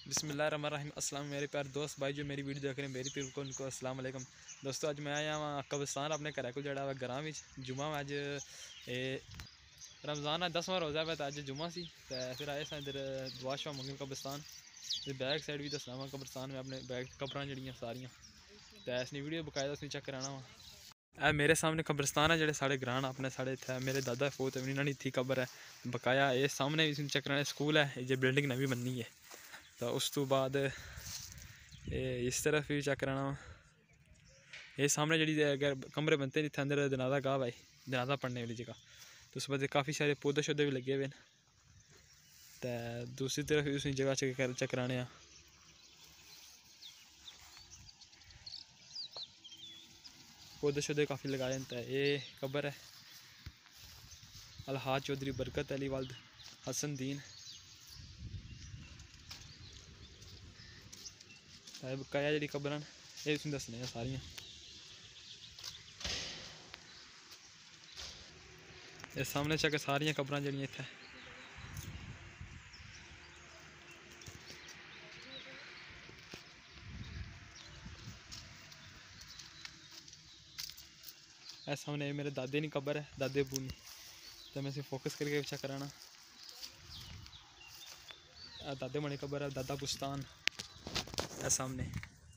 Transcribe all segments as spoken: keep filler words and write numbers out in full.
बिस्मिल्लाहिर्रहमानिर्रहीम। अस्सलाम मेरे प्यार दोस्त भाई जो मेरी वीडियो देख रहे हैं मेरी पीर को उनको अस्सलाम वालेकुम। दोस्तों अज मैं आया वहाँ कब्रिस्तान अपने घर को जड़ा ग्रां में जुम्मा अज रमज़ान अज दसवां रोज़ा है तो अज जुम्मा सी फिर आए इधर दुआ शुआ मंगे कब्रिस्तान बैक साइड भी दसना वा कब्रिस्तान में अपने बैक कब्रां जड़ियाँ सारियाँ तो इसने वीडियो बकायदा उसने चेक कराना वा। ए मेरे सामने कब्रिस्तान है जो साढ़े ग्रां अपने साढ़े इतने मेरे दादा फोत है इन्होंने इतनी कब्र है बकाया ये सामने भी चेक कराने स्कूल है ये बिल्डिंग नवी बननी है तो उस तो बाद ये इस तरफ भी चेक कराना ये सामने जी अगर कमरे बनते इतने अंदर जनाजा गाह भाई जनाजा पढ़ने वाली जगह तो उस बाद काफ़ी सारे पौधे शौधे भी लगे हुए हैं तो दूसरी तरफ भी उस जगह चेक चेक कराने पौधे शौधे काफ़ी लगाए हैं। तो ये कब्र है अलहाज चौधरी बरकत अली वालद हसन दीन बकाया जी कब्र ये तुम दसने सारियाँ ये सामने चेक सारियाँ कब्र जड़ियाँ इतने ए सामने मेरे दादे नहीं कब्र है दादे अबू नहीं तो मैं इसे फोकस करके चेक कराना दादे मणि कब्र है दादा बुस्तान है सामने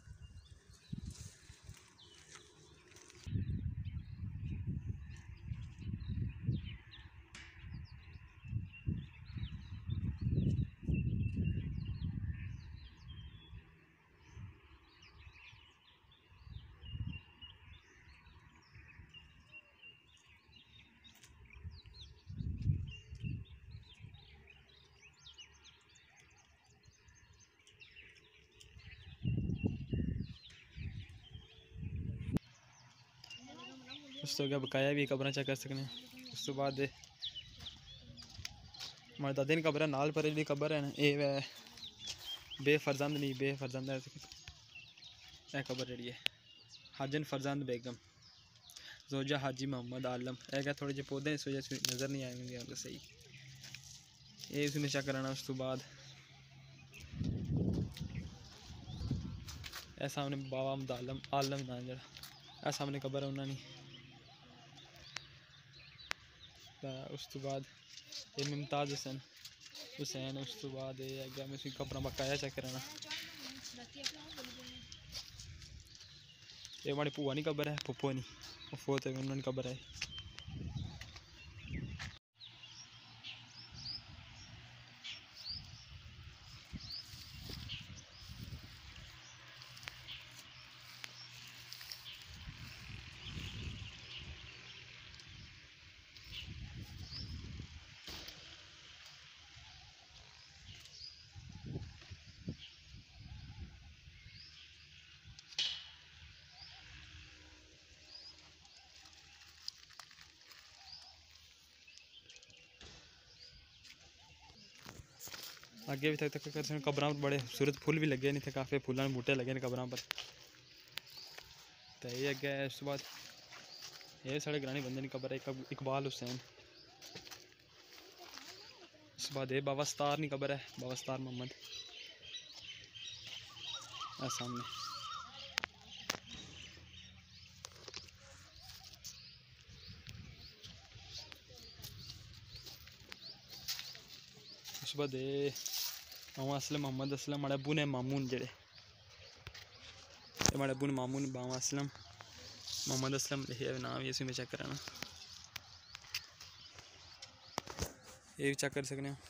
उस तो क्या बकाया भी कब्र चेक कर सकने उस तो बाद हमारे दादे की कब्र है नाल पर जी कब्र है ये वै बेफरजंद नहीं बेफरजंद है कब्र जी है हाजन फरजंद बेगम जोजा हाजी मोहम्मद आलम है क्या थोड़े जे पौधे इस वजह से नज़र नहीं आएंगे आपको सही ये उसने चेक कराना। उस तो बाद ए सामने बाबा अहमद आलम आलम ना जरा ए सामने कब्र है उन्होंने उस तो बाद ये मुमताज़ हुसैन हुसैन उस तो बाद ये अगर मैं उसकी कब्र बकाया चेक कराना ये हमारी भूआ नहीं कब्र है पुप्पो नहीं वो फोत है उन्होंने कब्र है। आगे भी तक तक कर कब्र पर बड़े खूबसूरत फुल भी लगे नहीं थे काफ़ी फूलों के बूटे लगे कब्र पर तो ये अगे उस तो बाद ये साढ़े ग्रानी बंदे की कब्र है इकबाल हुसैन उस बाद ये बाबा सतार नहीं कब्र है बाबा सतार मोहम्मद सामने उस बाद मामा असलम मोहम्मद असलम हमारे अबू ने मामून जड़े हमारे अबू ने मामून बाबा असलम मोहम्मद असलम लिखे नाम ये में चेक कराना ये भी चेक कर सकते हैं।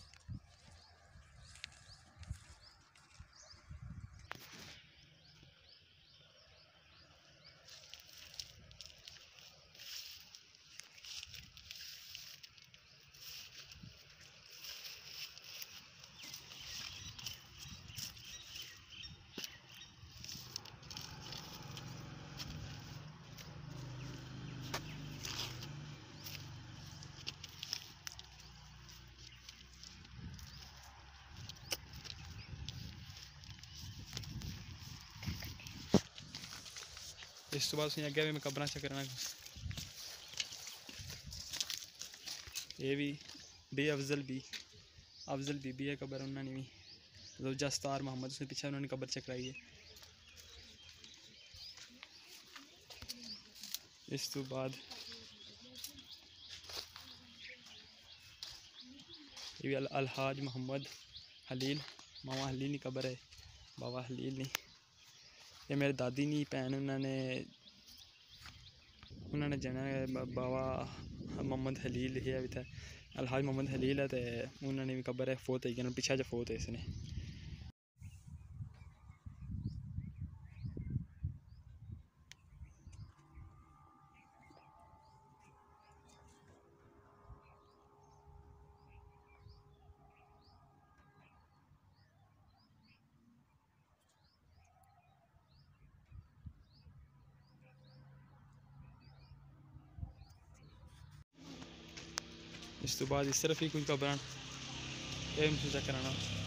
इस तो बाद अगे भी मैं कब्र चेक करना ये भी बे अफजल भी अफजल बीबी है कब्र उन्होंने भी रोजा स्टार मोहम्मद, उसने पीछे उन्होंने कब्र चेक कराई है। इस तो बाद ये अल अलहाज मोहम्मद हलील, मामा हलील की कब्र है, बाबा हलील नहीं। ये मेरे दादी नी भैन, उन्होंने उन्होंने जना बाबा मोहम्मद हलील लिखे भी था, अलहाज मोहम्मद हलील है, तो उन्होंने भी कब्र है, फोत है पीछे जो फोत है इसने। इस तो बाद इस तरफ ही कोई कब्रान ये मुझे चेक कराना।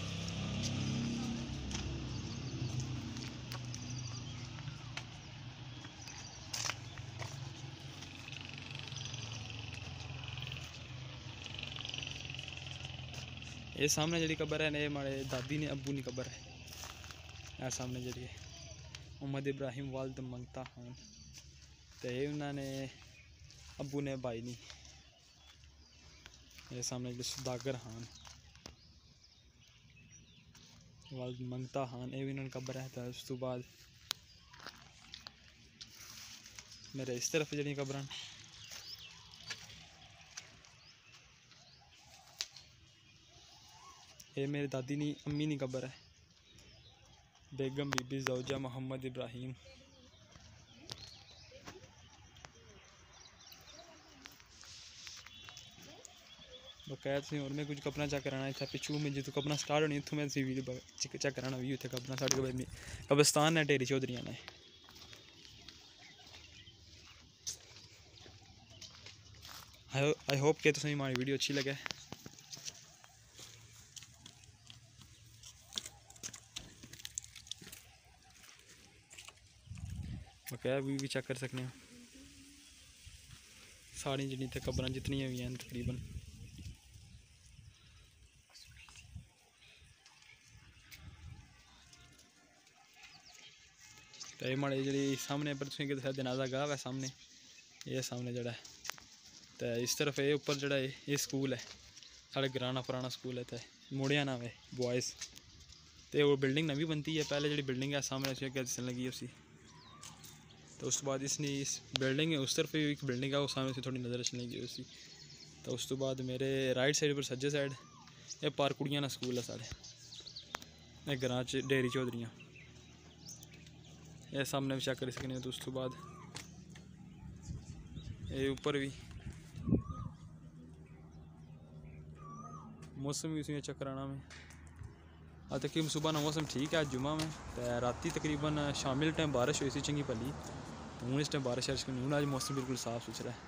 ये सामने जी कब्र है ने मारे दादी ने अबू की कब्र है, यार सामने जी है मोहम्मद इब्राहिम वालद मंगता खान, तो ये उन्होंने अबू ने भाई नहीं। ये सामने जी सुदागर खान वालद मंगता खान, ये भी उन्होंने कब्र है। तो उस तो बाद मेरे इस तरफ जी कब्र, ये मेरी दादी नी अम्मी नी कब्र है, बेगम बीबी जौजा मोहम्मद इब्राहिम। बकाया तुम और मैं कुछ कपना चेक कराना इतना पिछू में जो कपना स्टार्ट होनी इतों मैं वीडियो चेक कराना भी उतने कपना साढ़े कब्रिस्तान है ढेरी चौधरिया ने। आई होप कि तुसें हमारी वीडियो अच्छी लगे। बकाया व्यू भी चेक कर सकते हैं, सारी जी कब्र जितनी भी हैं तकरीबन। तो ये माड़े जी सामने पर तुम कि जनाजा गाह है सामने, ये सामने जड़ा है। तो इस तरफ ये उपर जड़ा है ये स्कूल है, साढ़े ग्राना पुराना स्कूल है, तो मुड़िया नाम है बॉयज़। तो वो बिल्डिंग नवी बनती है, पहले जी बिल्डिंग है सामने उसी अगर दिसन लगी उसी। तो उस बाद इसने इस बिल्डिंग है उस तरफ भी एक बिल्डिंग है वो सामने से थोड़ी नज़र अच्छी लगी उसी। तो उस तो बाद मेरे राइट साइड पर सज्जे साइड ये पारकुड़ियां ना स्कूल है साढ़े ये ग्रां च डेरी चौधरियां, ये सामने भी चेक कर सकते। तो उस तो बाद ये ऊपर भी मौसम भी उसी चेक कराना में। आज तकरीबन सुबह ना मौसम ठीक है, आज जुमा में, तो राती तकरीबन शामिल टाइम बारिश हुई सी चंगी भली, तो हूँ इस टाइम बारिश बारिश नहीं, हूँ आज मौसम बिल्कुल साफ सुथरा है।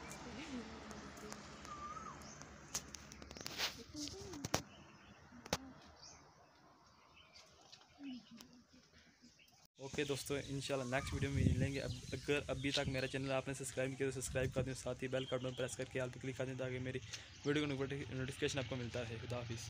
ओके दोस्तों, इंशाल्लाह नेक्स्ट वीडियो में मिलेंगे। अब अगर अभी तक मेरा चैनल आपने सब्सक्राइब किया तो सब्सक्राइब कर दें, साथ ही बेल बटन प्रेस करके आल पर क्लिक कर दें ताकि मेरी वीडियो का नोटिफिकेशन आपको मिलता रहे। खुदा हाफिज़।